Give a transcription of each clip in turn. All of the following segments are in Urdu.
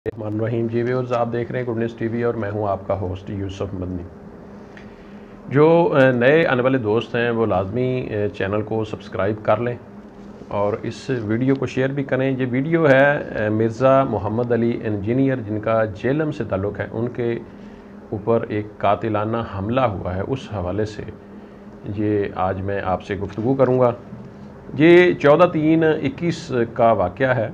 रहमान रहीम जी व्यूअर्स, आप देख रहे हैं गुड न्यूज़ टीवी और मैं हूं आपका होस्ट यूसुफ मदनी। जो नए आने वाले दोस्त हैं वो लाजमी चैनल को सब्सक्राइब कर लें और इस वीडियो को शेयर भी करें। ये वीडियो है मिर्ज़ा मोहम्मद अली इंजीनियर जिनका जेलम से ताल्लुक़ है, उनके ऊपर एक कातिलाना हमला हुआ है, उस हवाले से ये आज मैं आपसे गुफ्तगू करूँगा। ये 14/3/21 का वाक़या है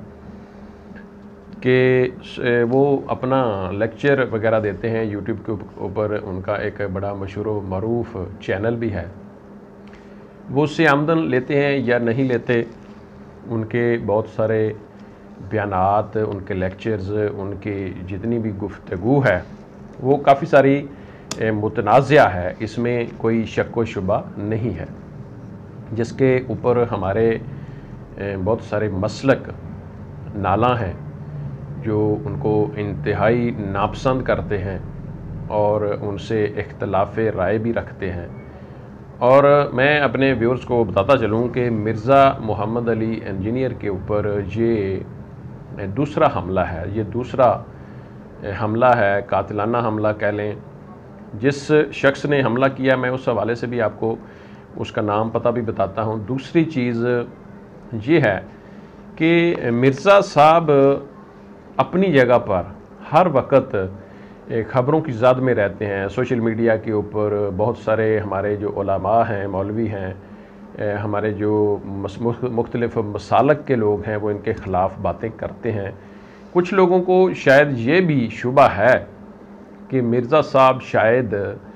कि वो अपना लेक्चर वगैरह देते हैं यूट्यूब के ऊपर। उनका एक बड़ा मशहूर व मरूफ चैनल भी है। वो उससे आमदन लेते हैं या नहीं लेते, उनके बहुत सारे बयानात, उनके लेक्चर्स, उनकी जितनी भी गुफ्तगू है वो काफ़ी सारी मुतनाज़ा है, इसमें कोई शक व शुबा नहीं है, जिसके ऊपर हमारे बहुत सारे मसलक नाला हैं जो उनको इंतहाई नापसंद करते हैं और उनसे इख्तलाफ राय भी रखते हैं। और मैं अपने व्यूअर्स को बताता चलूँ कि मिर्ज़ा मोहम्मद अली इंजीनियर के ऊपर ये दूसरा हमला है, ये दूसरा हमला है, कातिलाना हमला कह लें। जिस शख्स ने हमला किया मैं उस हवाले से भी आपको उसका नाम पता भी बताता हूँ। दूसरी चीज़ ये है कि मिर्ज़ा साहब अपनी जगह पर हर वक्त ख़बरों की ज़द में रहते हैं। सोशल मीडिया के ऊपर बहुत सारे हमारे जो उलमा हैं, मौलवी हैं, हमारे जो मुख्तलिफ़ मसालक के लोग हैं, वो इनके ख़िलाफ़ बातें करते हैं। कुछ लोगों को शायद ये भी शुबा है कि मिर्ज़ा साहब शायद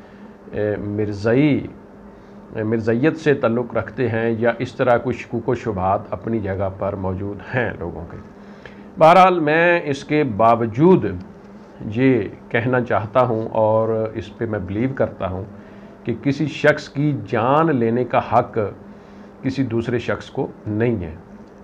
मिर्ज़ैयत से ताल्लुक़ रखते हैं या इस तरह कुछ शकूक व शुबहात अपनी जगह पर मौजूद हैं लोगों के। बहरहाल मैं इसके बावजूद ये कहना चाहता हूँ और इस पे मैं बिलीव करता हूँ कि किसी शख्स की जान लेने का हक़ किसी दूसरे शख्स को नहीं है।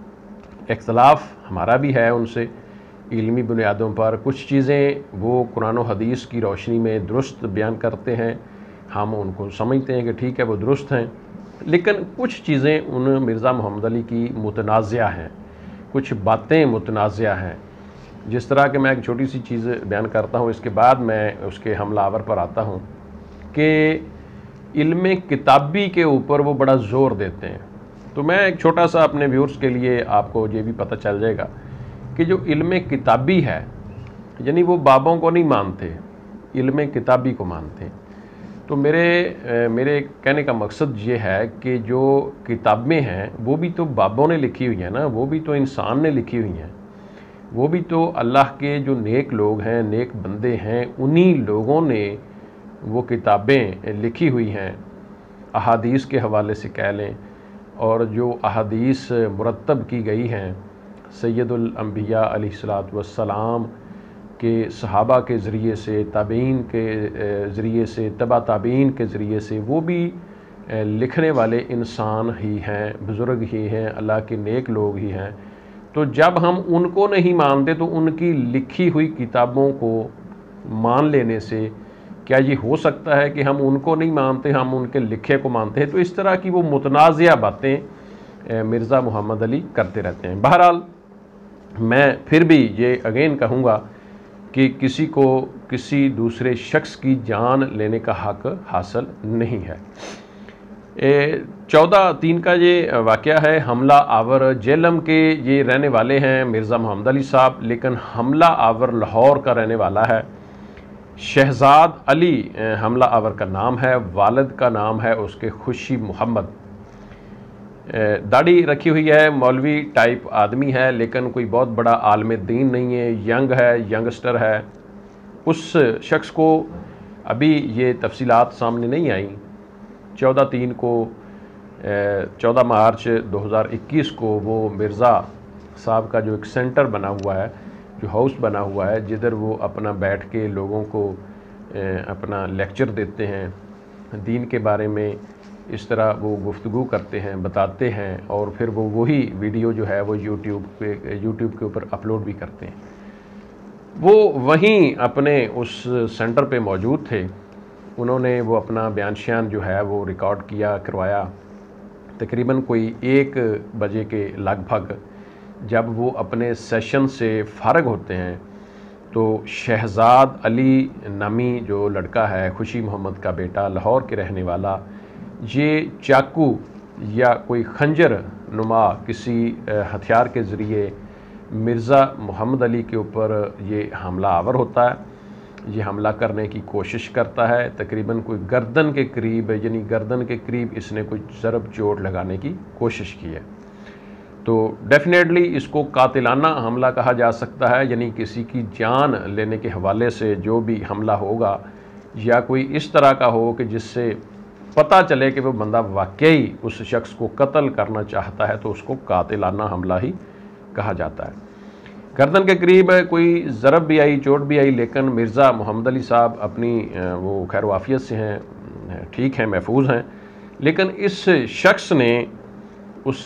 इख्तलाफ हमारा भी है उनसे इल्मी बुनियादों पर। कुछ चीज़ें वो कुरान व हदीस की रोशनी में दुरुस्त बयान करते हैं, हम उनको समझते हैं कि ठीक है वो दुरुस्त हैं, लेकिन कुछ चीज़ें उन मिर्ज़ा मोहम्मद अली की मुतनाज़ा हैं, कुछ बातें मुतनाज़ा हैं। जिस तरह कि मैं एक छोटी सी चीज़ बयान करता हूँ, इसके बाद मैं उसके हमलावर पर आता हूँ कि इल्म किताबी के ऊपर वो बड़ा ज़ोर देते हैं। तो मैं एक छोटा सा अपने व्यूअर्स के लिए आपको ये भी पता चल जाएगा कि जो इल्म किताबी है, यानी वो बाबों को नहीं मानते, इल्म किताबी को मानते हैं। तो मेरे कहने का मकसद ये है कि जो किताबें हैं वो भी तो बाबों ने लिखी हुई हैं ना, वो भी तो इंसान ने लिखी हुई हैं, वो भी तो अल्लाह के जो नेक लोग हैं, नेक बंदे हैं, उन्हीं लोगों ने वो किताबें लिखी हुई हैं। अहादीस के हवाले से कह लें, और जो अहादीस मुरतब की गई हैं सैयदुल अंबिया अलैहिस्सलातु वस्सलाम के सहाबा के ज़रिए से, ताबीन के ज़रिए से, तबा ताबीन के ज़रिए से, वो भी लिखने वाले इंसान ही हैं, बुज़ुर्ग ही हैं, अल्लाह के नेक लोग ही हैं। तो जब हम उनको नहीं मानते तो उनकी लिखी हुई किताबों को मान लेने से क्या ये हो सकता है कि हम उनको नहीं मानते, हम उनके लिखे को मानते हैं? तो इस तरह की वो मुतनाज़िया बातें मिर्ज़ा मोहम्मद अली करते रहते हैं। बहरहाल मैं फिर भी ये अगेन कहूँगा कि किसी को किसी दूसरे शख्स की जान लेने का हक़ हासिल नहीं है। 14/3 का ये वाक़या है। हमला आवर जेलम के ये रहने वाले हैं मिर्ज़ा मोहम्मद अली साहब, लेकिन हमला आवर लाहौर का रहने वाला है। शहजाद अली हमला आवर का नाम है, वालिद का नाम है उसके खुशी मोहम्मद। दाढ़ी रखी हुई है, मौलवी टाइप आदमी है, लेकिन कोई बहुत बड़ा आलिम दीन नहीं है, यंग है, यंगस्टर है। उस शख्स को अभी ये तफसीलात सामने नहीं आई। 14/3 को 14 मार्च 2021 को वो मिर्ज़ा साहब का जो एक सेंटर बना हुआ है, जो हाउस बना हुआ है, जिधर वो अपना बैठ के लोगों को अपना लेक्चर देते हैं दीन के बारे में, इस तरह वो गुफ्तगू करते हैं, बताते हैं, और फिर वो वही वीडियो जो है वो यूट्यूब के ऊपर अपलोड भी करते हैं। वो वहीं अपने उस सेंटर पे मौजूद थे। उन्होंने वो अपना बयान शान जो है वो रिकॉर्ड करवाया तकरीबन कोई 1 बजे के लगभग। जब वो अपने सेशन से फ़ारग होते हैं تو شہزاد علی نامی جو لڑکا ہے، خوشی محمد کا بیٹا، لاہور کے رہنے والا، یہ چاقو یا کوئی خنجر نما کسی ہتھیار کے ذریعے مرزا محمد علی کے اوپر یہ حملہ آور ہوتا ہے، یہ حملہ کرنے کی کوشش کرتا ہے۔ تقریباً کوئی گردن کے قریب، یعنی گردن کے قریب اس نے کوئی ضرب چوٹ لگانے کی کوشش کی ہے۔ تو ڈیفینیٹلی اس کو قاتلانہ حملہ کہا جا سکتا ہے، یعنی کسی کی جان لینے کے حوالے سے جو بھی حملہ ہوگا یا کوئی اس طرح کا ہو کہ جس سے پتہ چلے کہ وہ بندہ واقعی اس شخص کو قتل کرنا چاہتا ہے، تو اس کو قاتلانہ حملہ ہی کہا جاتا ہے۔ گردن کے قریب کوئی ضرب بھی آئی، چوٹ بھی آئی، لیکن مرزا محمد علی صاحب اپنی وہ خیر و عافیت سے ہیں، ٹھیک ہیں، محفوظ ہیں۔ لیکن اس شخص نے اس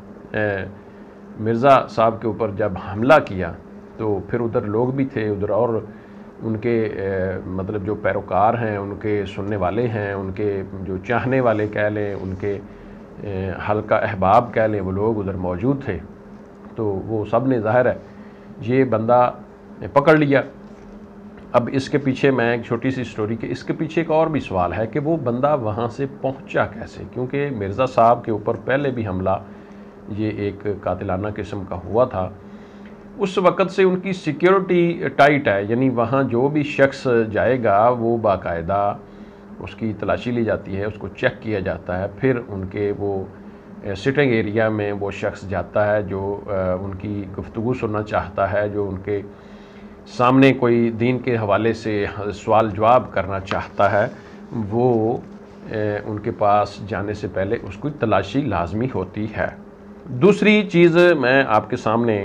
مرزا صاحب کے اوپر جب حملہ کیا تو پھر ادھر لوگ بھی تھے، ادھر اور ان کے مطلب جو پیروکار ہیں، ان کے سننے والے ہیں، ان کے جو چاہنے والے کہہ لیں، ان کے حلقہ احباب کہہ لیں، وہ لوگ ادھر موجود تھے۔ تو وہ سب نے ظاہر ہے یہ بندہ پکڑ لیا۔ اب اس کے پیچھے میں ایک چھوٹی سی سٹوری کہ اس کے پیچھے ایک اور بھی سوال ہے کہ وہ بندہ وہاں سے پہنچا کیسے، کیونکہ مرزا صاحب کے اوپر پہلے بھی حملہ یہ ایک قاتلانہ قسم کا ہوا تھا۔ اس وقت سے ان کی سیکیورٹی ٹائٹ ہے، یعنی وہاں جو بھی شخص جائے گا وہ باقاعدہ اس کی تلاشی لی جاتی ہے، اس کو چیک کیا جاتا ہے، پھر ان کے وہ سٹنگ ایریا میں وہ شخص جاتا ہے جو ان کی گفتگو سننا چاہتا ہے، جو ان کے سامنے کوئی دین کے حوالے سے سوال جواب کرنا چاہتا ہے، وہ ان کے پاس جانے سے پہلے اس کی تلاشی لازمی ہوتی ہے۔ دوسری چیز میں آپ کے سامنے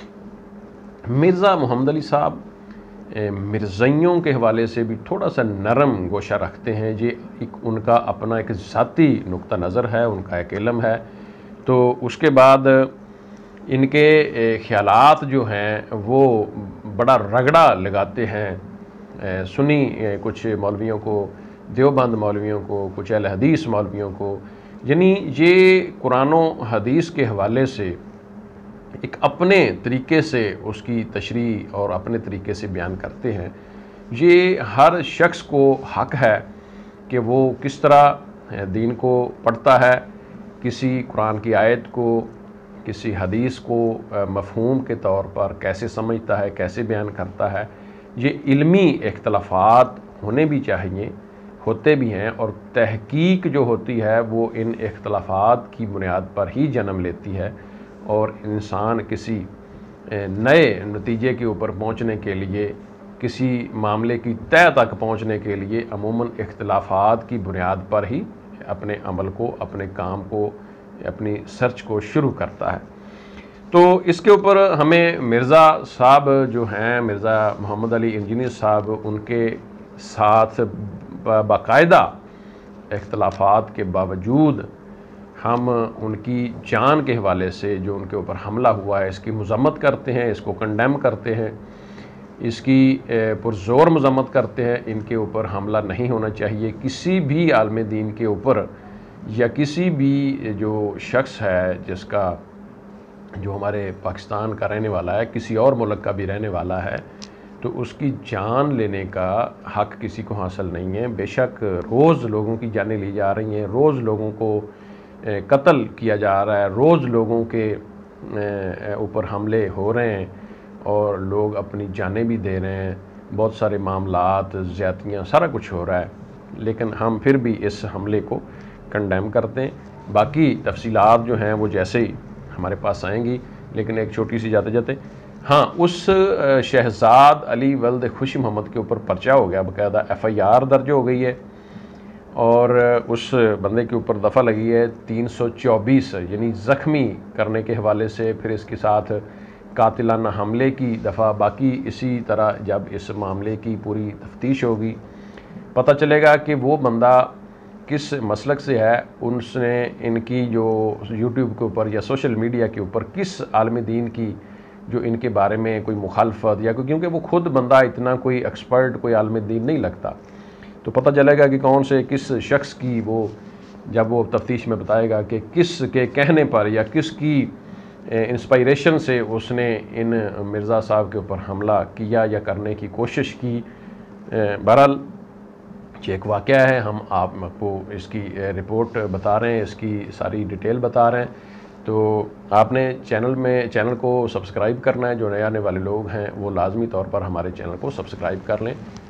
مرزا محمد علی صاحب مرزائیوں کے حوالے سے بھی تھوڑا سا نرم گوشہ رکھتے ہیں، یہ ان کا اپنا ایک ذاتی نقطہ نظر ہے، ان کا ایک علم ہے۔ تو اس کے بعد ان کے خیالات جو ہیں وہ بڑا رگڑا لگاتے ہیں سنی کچھ مولویوں کو، دیوبند مولویوں کو، کچھ اہل حدیث مولویوں کو، یعنی یہ قرآن و حدیث کے حوالے سے ایک اپنے طریقے سے اس کی تشریح اور اپنے طریقے سے بیان کرتے ہیں۔ یہ ہر شخص کو حق ہے کہ وہ کس طرح دین کو پڑھتا ہے، کسی قرآن کی آیت کو، کسی حدیث کو مفہوم کے طور پر کیسے سمجھتا ہے، کیسے بیان کرتا ہے۔ یہ علمی اختلافات ہونے بھی چاہیے، ہوتے بھی ہیں، اور تحقیق جو ہوتی ہے وہ ان اختلافات کی بنیاد پر ہی جنم لیتی ہے، اور انسان کسی نئے نتیجے کے اوپر پہنچنے کے لیے، کسی معاملے کی تہہ تک پہنچنے کے لیے عموماً اختلافات کی بنیاد پر ہی اپنے عمل کو، اپنے کام کو، اپنی سرچ کو شروع کرتا ہے۔ تو اس کے اوپر ہمیں مرزا صاحب جو ہیں، مرزا محمد علی انجینئر صاحب، ان کے ساتھ باقاعدہ اختلافات کے باوجود ہم ان کی جان کے حوالے سے جو ان کے اوپر حملہ ہوا ہے اس کی مذمت کرتے ہیں، اس کو کنڈیم کرتے ہیں، اس کی پرزور مذمت کرتے ہیں۔ ان کے اوپر حملہ نہیں ہونا چاہیے، کسی بھی عالم دین کے اوپر یا کسی بھی جو شخص ہے جس کا، جو ہمارے پاکستان کا رہنے والا ہے، کسی اور ملک کا بھی رہنے والا ہے، تو اس کی جان لینے کا حق کسی کو حاصل نہیں ہے۔ بے شک روز لوگوں کی جانیں لی جا رہی ہیں، روز لوگوں کو قتل کیا جا رہا ہے، روز لوگوں کے اوپر حملے ہو رہے ہیں اور لوگ اپنی جانیں بھی دے رہے ہیں، بہت سارے معاملات، زیادتیاں، سارا کچھ ہو رہا ہے، لیکن ہم پھر بھی اس حملے کو کنڈیم کرتے ہیں۔ باقی تفصیلات جو ہیں وہ جیسے ہی ہمارے پاس آئیں گی، لیکن ایک چھوٹی سی جاتے جاتے ہاں، اس شہزاد علی ولد خوشی محمد کے اوپر پرچہ ہو گیا، باقاعدہ FIR درج ہو گئی ہے، اور اس بندے کے اوپر دفعہ لگی ہے 324، یعنی زخمی کرنے کے حوالے سے، پھر اس کے ساتھ قاتلانہ حملے کی دفعہ۔ باقی اسی طرح جب اس معاملے کی پوری تفتیش ہوگی، پتہ چلے گا کہ وہ بندہ کس مسلک سے ہے، اس نے ان کی جو YouTube کے اوپر یا سوشل میڈیا کے اوپر کس عالم دین کی جو ان کے بارے میں کوئی مخالفت، یا کیونکہ وہ خود بندہ اتنا کوئی ایکسپرٹ، کوئی عالم دین نہیں لگتا، تو پتہ چلے گا کہ کون سے کس شخص کی وہ، جب وہ تفتیش میں بتائے گا کہ کس کے کہنے پر یا کس کی انسپائریشن سے اس نے ان مرزا صاحب کے اوپر حملہ کیا یا کرنے کی کوشش کی۔ بہرحال یہ ایک واقعہ ہے، ہم آپ کو اس کی رپورٹ بتا رہے ہیں، اس کی ساری ڈیٹیل بتا رہے ہیں۔ تو آپ نے چینل کو سبسکرائب کرنا ہے، جو نئے آنے والے لوگ ہیں وہ لازمی طور پر ہمارے چینل کو سبسکرائب کر لیں۔